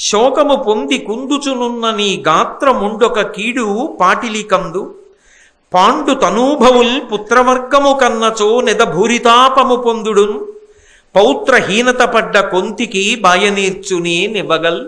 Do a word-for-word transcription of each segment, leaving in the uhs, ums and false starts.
శోకము పొంది కుందుచునున్న నీ గాత్రముండొక కీడు పాటిలికందు పాండు తనూభవుల్ పుత్రవర్గము కన్నచో నెద భూరితాపము పొందుడున్ పౌత్రహీనత పడ్డ కొంతికి బాయనేర్చునే నివ్వగల్.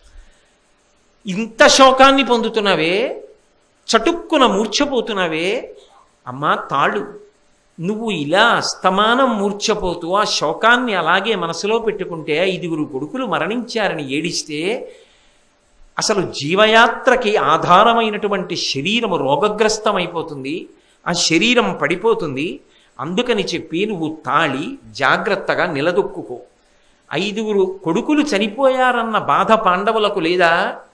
ఇంత శోకాన్ని పొందుతున్నావే, చటుక్కున మూర్ఛపోతున్నావే, అమ్మా తాళు, నువ్వు ఇలా అస్తమానం మూర్ఛపోతూ ఆ శోకాన్ని అలాగే మనసులో పెట్టుకుంటే ఐదుగురు కొడుకులు మరణించారని ఏడిస్తే అసలు జీవయాత్రకి ఆధారమైనటువంటి శరీరము రోగగ్రస్తమైపోతుంది, ఆ శరీరం పడిపోతుంది. అందుకని చెప్పి నువ్వు తాళి జాగ్రత్తగా నిలదొక్కుకో. ఐదుగురు కొడుకులు చనిపోయారన్న బాధ పాండవులకు లేదా?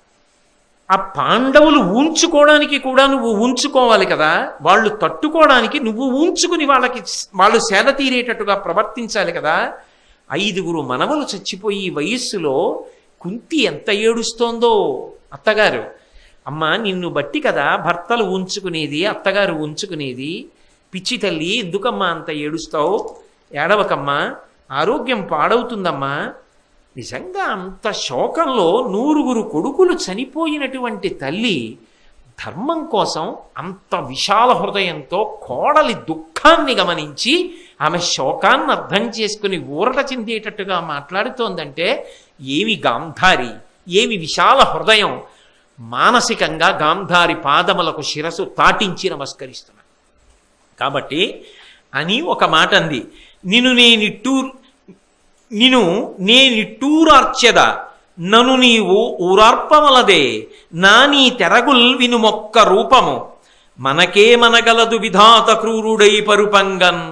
ఆ పాండవులు ఊంచుకోవడానికి కూడా నువ్వు ఊంచుకోవాలి కదా, వాళ్ళు తట్టుకోవడానికి నువ్వు ఊంచుకుని వాళ్ళకి వాళ్ళు సేద తీరేటట్టుగా ప్రవర్తించాలి కదా. ఐదుగురు మనవలు చచ్చిపోయి వయస్సులో కుంతి ఎంత ఏడుస్తోందో. అత్తగారు, అమ్మ నిన్ను బట్టి కదా భర్తలు ఉంచుకునేది, అత్తగారు ఉంచుకునేది. పిచ్చి తల్లి, ఎందుకమ్మా అంత ఏడుస్తావు? ఏడవకమ్మా, ఆరోగ్యం పాడవుతుందమ్మా. నిజంగా అంత శోకంలో నూరుగురు కొడుకులు చనిపోయినటువంటి తల్లి ధర్మం కోసం అంత విశాల హృదయంతో కోడలి దుఃఖాన్ని గమనించి ఆమె శోకాన్ని అర్థం చేసుకుని ఊరట చెందేటట్టుగా మాట్లాడుతోందంటే ఏమి గాంధారి, ఏమి విశాల హృదయం. మానసికంగా గాంధారి పాదములకు శిరసు తాటించి నమస్కరిస్తున్నాను. కాబట్టి అని ఒక మాట అంది. నిన్ను నేనిట్టూ నిను నేనిట్టూరార్చెద నను నీవు ఊరార్పమలదే నా నీ తెరగుల్ వినుమొక్క రూపము మనకే మనగలదు విధాత క్రూరుడై పరుపంగన్.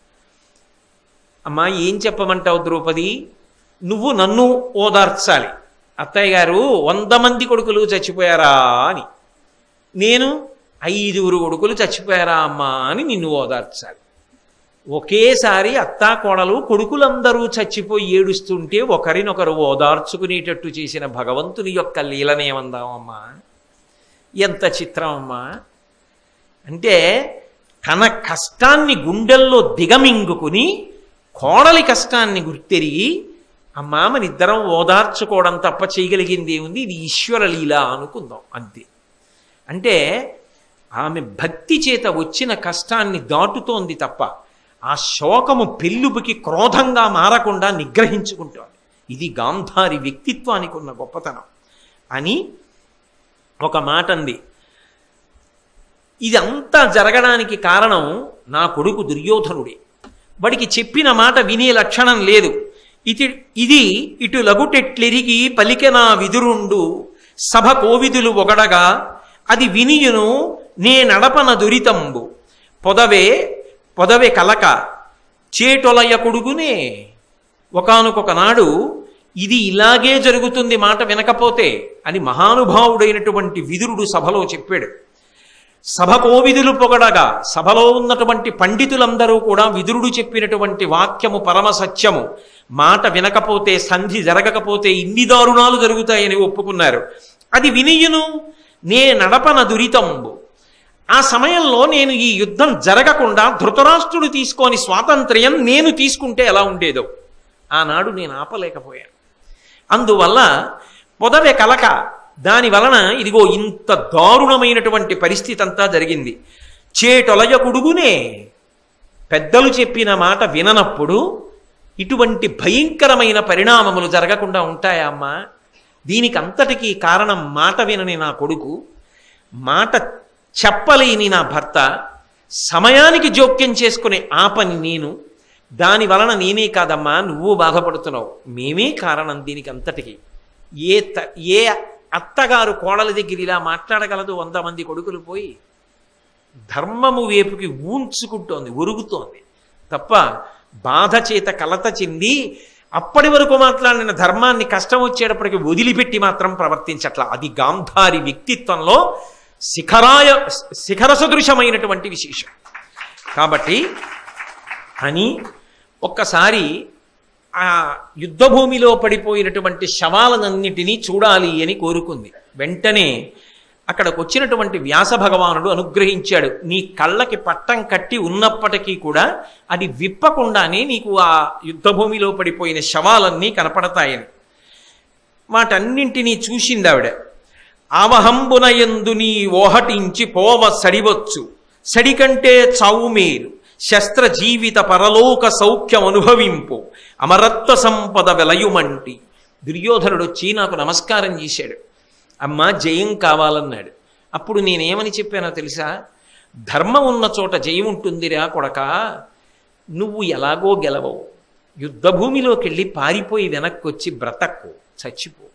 అమ్మా ఏం చెప్పమంటావు ద్రౌపది? నువ్వు నన్ను ఓదార్చాలి. అత్తయ్య గారు వంద మంది కొడుకులు చచ్చిపోయారా అని, నేను ఐదుగురు కొడుకులు చచ్చిపోయారా అమ్మా అని నిన్ను ఓదార్చాలి. ఒకేసారి అత్తా కోడలు కొడుకులందరూ చచ్చిపోయి ఏడుస్తుంటే ఒకరినొకరు ఓదార్చుకునేటట్టు చేసిన భగవంతుని యొక్క లీలనేమందామమ్మా. ఎంత చిత్రం అమ్మా. అంటే తన కష్టాన్ని గుండెల్లో దిగమింగుకుని కోడలి కష్టాన్ని గుర్తెరిగి అమ్మా మన ఇద్దరం ఓదార్చుకోవడం తప్ప చేయగలిగింది ఏముంది, ఇది ఈశ్వర లీల అనుకుందాం అంతే. అంటే ఆమె భక్తి చేత వచ్చిన కష్టాన్ని దాటుతోంది తప్ప ఆ శోకము పెళ్ళుబుకి క్రోధంగా మారకుండా నిగ్రహించుకుంటోంది. ఇది గాంధారి వ్యక్తిత్వానికి ఉన్న గొప్పతనం అని ఒక మాట అంది. ఇదంతా జరగడానికి కారణం నా కొడుకు దుర్యోధనుడే. వాడికి చెప్పిన మాట వినే లక్షణం లేదు. ఇది ఇది ఇటు లగుటెట్లెరిగి పలికెనా విదురుండు సభ కోవిదులు ఒగడగా అది వినియును నే నడపన దురితంబు పొదవే పొదవే కలక చేటొలయ కొడుగునే. ఒకానొక నాడు ఇది ఇలాగే జరుగుతుంది మాట వినకపోతే అని మహానుభావుడైనటువంటి విదురుడు సభలో చెప్పాడు. సభ కోవిదులు పొగడగా సభలో ఉన్నటువంటి పండితులందరూ కూడా విదురుడు చెప్పినటువంటి వాక్యము పరమ సత్యము, మాట వినకపోతే సంధి జరగకపోతే ఇన్ని దారుణాలు జరుగుతాయని ఒప్పుకున్నారు. అది వినియును నే నడపన దురితంబు. ఆ సమయంలో నేను ఈ యుద్ధం జరగకుండా ధృతరాష్ట్రుడు తీసుకొని స్వాతంత్ర్యం నేను తీసుకుంటే ఎలా ఉండేదో ఆనాడు నేను ఆపలేకపోయాను. అందువల్ల పొదవే కలక, దాని వలన ఇదిగో ఇంత దారుణమైనటువంటి పరిస్థితి అంతా జరిగింది. చేటొలయ కొడుగునే, పెద్దలు చెప్పిన మాట విననప్పుడు ఇటువంటి భయంకరమైన పరిణామములు జరగకుండా ఉంటాయా అమ్మా? దీనికి అంతటికీ కారణం మాట వినని నా కొడుకు, మాట చెప్పలేని నా భర్త, సమయానికి జోక్యం చేసుకునే ఆపని నేను. దాని వలన నేనే కాదమ్మా నువ్వు బాధపడుతున్నావు, మేమే కారణం దీనికి అంతటికి. ఏ త ఏ అత్తగారు కోడల దగ్గర ఇలా మాట్లాడగలదు? వంద మంది కొడుకులు పోయి ధర్మము వేపుకి ఊంచుకుంటోంది, ఒరుగుతోంది తప్ప బాధ చేత కలత చెంది అప్పటి వరకు మాట్లాడిన ధర్మాన్ని కష్టం వచ్చేటప్పటికి వదిలిపెట్టి మాత్రం ప్రవర్తించట్లా. అది గాంధారి వ్యక్తిత్వంలో శిఖరాయ శిఖర సదృశమైనటువంటి విశేషం. కాబట్టి అని ఒక్కసారి ఆ యుద్ధభూమిలో పడిపోయినటువంటి శవాలనన్నిటినీ చూడాలి అని కోరుకుంది. వెంటనే అక్కడికి వచ్చినటువంటి వ్యాస భగవానుడు అనుగ్రహించాడు. నీ కళ్ళకి పట్టం కట్టి ఉన్నప్పటికీ కూడా అది విప్పకుండానే నీకు ఆ యుద్ధభూమిలో పడిపోయిన శవాలన్నీ కనపడతాయని. వాటన్నింటినీ చూసింది ఆవిడ. ఆవహంబునయందు నీ ఓహటించి పోవ సడివచ్చు, సడికంటే చావు మేలు, శస్త్ర జీవిత పరలోక సౌఖ్యం అనుభవింపు, అమరత్వ సంపద వెలయుమంటి. దుర్యోధనుడు వచ్చి నాకు నమస్కారం చేశాడు. అమ్మ జయం కావాలన్నాడు. అప్పుడు నేనేమని చెప్పానో తెలుసా? ధర్మం ఉన్న చోట జయం ఉంటుందిరా కొడక, నువ్వు ఎలాగో గెలవవు, యుద్ధభూమిలోకి వెళ్ళి పారిపోయి వెనక్కి వచ్చి బ్రతక్కు, చచ్చిపో.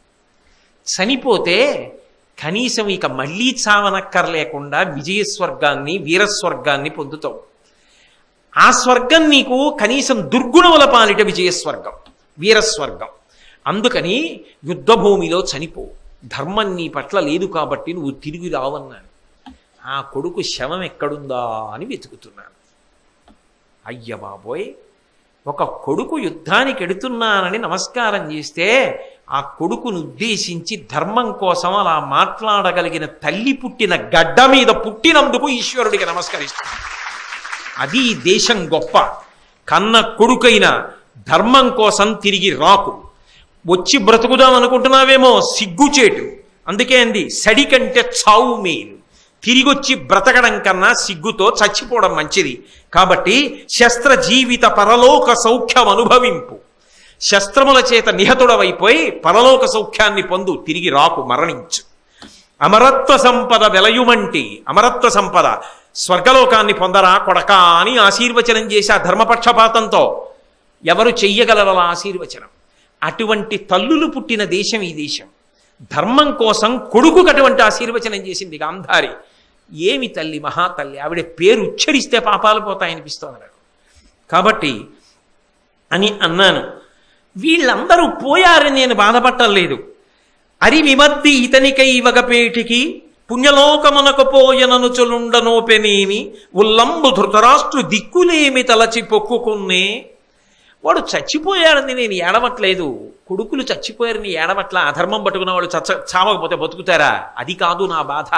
చనిపోతే కనీసం ఇక మళ్ళీ చావనక్కర్లేకుండా విజయస్వర్గాన్ని వీరస్వర్గాన్ని పొందుతావు. ఆ స్వర్గం నీకు కనీసం దుర్గుణముల పాలిట విజయస్వర్గం, వీరస్వర్గం. అందుకని యుద్ధభూమిలో చనిపో, ధర్మం నీ పట్ల లేదు కాబట్టి నువ్వు తిరిగి రావన్నాను. ఆ కొడుకు శవం ఎక్కడుందా అని వెతుకుతున్నాను. అయ్య బాబోయ్, ఒక కొడుకు యుద్ధానికి ఎడుతున్నానని నమస్కారం చేస్తే ఆ కొడుకును ఉద్దేశించి ధర్మం కోసం అలా మాట్లాడగలిగిన తల్లి పుట్టిన గడ్డ మీద పుట్టినందుకు ఈశ్వరుడికి నమస్కరిస్తాను. అది ఈ దేశం గొప్ప. కన్న కొడుకైన ధర్మం కోసం తిరిగి రాకు, వచ్చి బ్రతుకుదాం అనుకుంటున్నావేమో, సిగ్గుచేటు. అందుకే అంది సడి కంటే చావు మేలు, తిరిగొచ్చి బ్రతకడం కన్నా సిగ్గుతో చచ్చిపోవడం మంచిది. కాబట్టి శస్త్ర జీవిత పరలోక సౌఖ్యం అనుభవింపు, శస్త్రముల చేత నిహతుడవైపోయి పరలోక సౌఖ్యాన్ని పొందు, తిరిగి రాకు, మరణించు. అమరత్వ సంపద వెలయుమంటి, అమరత్వ సంపద స్వర్గలోకాన్ని పొందరా కొడక అని ఆశీర్వచనం చేసి ఆ ధర్మపక్షపాతంతో ఎవరు చెయ్యగలరా ఆశీర్వచనం? అటువంటి తల్లులు పుట్టిన దేశం ఈ దేశం. ధర్మం కోసం కొడుకుకు అటువంటి ఆశీర్వచనం చేసింది గాంధారి. ఏమి తల్లి, మహాతల్లి. ఆవిడ పేరు ఉచ్చరిస్తే పాపాలు పోతాయనిపిస్తోంది నాకు. కాబట్టి అని అన్నాను. వీళ్ళందరూ పోయారని నేను బాధపట్టలేదు. అరి విమర్ది ఇతనికై వగపేటికి పుణ్యలోకమునకు పోయనను చొలుండనోపెనేమి, ఉల్లంబు ధృతరాష్ట్రు దిక్కులేమి తలచి పొక్కుకున్నే. వాడు చచ్చిపోయాడని నేను ఏడవట్లేదు, కొడుకులు చచ్చిపోయారని ఏడవట్ల. అధర్మం పట్టుకున్న వాళ్ళు చచ్చ చావకపోతే బతుకుతారా? అది కాదు నా బాధ.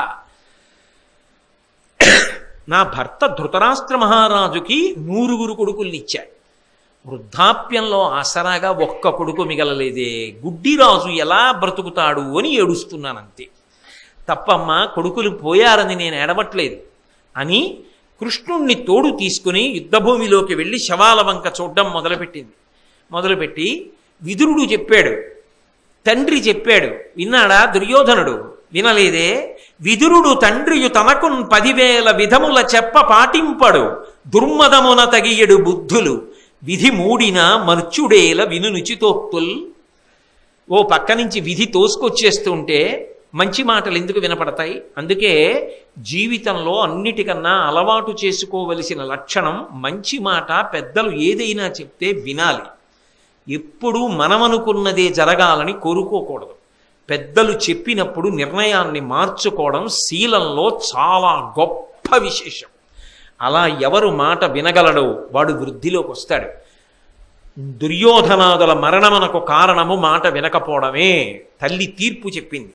నా భర్త ధృతరాష్ట్ర మహారాజుకి నూరుగురు కొడుకుల్ని ఇచ్చాడు. వృద్ధాప్యంలో ఆసరాగా ఒక్క కొడుకు మిగలలేదే, గుడ్డిరాజు ఎలా బ్రతుకుతాడు అని ఏడుస్తున్నానంతే తప్పమ్మ, కొడుకులు పోయారని నేను ఏడవట్లేదు అని కృష్ణుణ్ణి తోడు తీసుకుని యుద్ధభూమిలోకి వెళ్ళి శవాల వంక చూడడం మొదలుపెట్టింది. మొదలుపెట్టి విదురుడు చెప్పాడు, తండ్రి చెప్పాడు, విన్నాడా దుర్యోధనుడు? వినలేదే. విదురుడు తండ్రియు తనకున్ పదివేల విధముల చెప్ప పాటింపడు, దుర్మదమున తగియడు బుద్ధులు, విధి మూడిన మర్చుడేల వినునిచితోక్తుల్. ఓ పక్క నుంచి విధి తోసుకొచ్చేస్తుంటే మంచి మాటలు ఎందుకు వినపడతాయి? అందుకే జీవితంలో అన్నిటికన్నా అలవాటు చేసుకోవలసిన లక్షణం మంచి మాట. పెద్దలు ఏదైనా చెప్తే వినాలి. ఎప్పుడూ మనమనుకున్నదే జరగాలని కోరుకోకూడదు. పెద్దలు చెప్పినప్పుడు నిర్ణయాన్ని మార్చుకోవడం శీలంలో చాలా గొప్ప విశేషం. అలా ఎవరు మాట వినగలడో వాడు వృద్ధిలోకి వస్తాడు. దుర్యోధనాదుల మరణమునకు కారణము మాట వినకపోవడమే. తల్లి తీర్పు చెప్పింది.